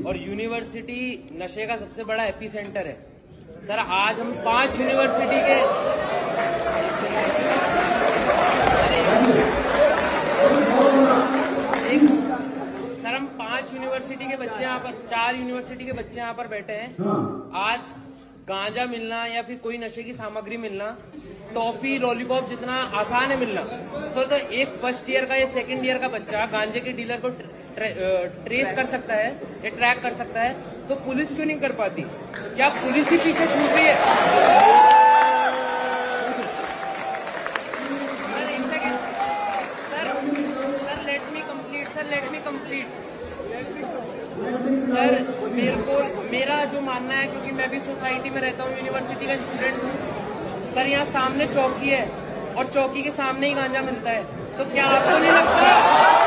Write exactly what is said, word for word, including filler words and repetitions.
और यूनिवर्सिटी नशे का सबसे बड़ा एपी सेंटर है। सर आज हम पांच यूनिवर्सिटी के एक सर हम पांच यूनिवर्सिटी के बच्चे यहाँ पर चार यूनिवर्सिटी के बच्चे यहाँ पर बैठे हैं। आज गांजा मिलना या फिर कोई नशे की सामग्री मिलना, टॉफी लॉलीपॉप जितना आसान है मिलना, सर तो एक फर्स्ट ईयर का या सेकंड ईयर का बच्चा गांजे के डीलर को ट्रे, ट्रेस कर सकता है या ट्रैक कर सकता है, तो पुलिस क्यों नहीं कर पाती? क्या पुलिस ही पीछे छूट रही है? सर एक second sir sir let me complete sir let me complete sir मेरे को मेरा जो मानना है, क्योंकि मैं भी सोसाइटी में रहता हूँ, यूनिवर्सिटी का स्टूडेंट हूँ सर, यहाँ सामने चौकी है और चौकी के सामने ही गांजा मिलता है, तो क्या आपको नहीं लगता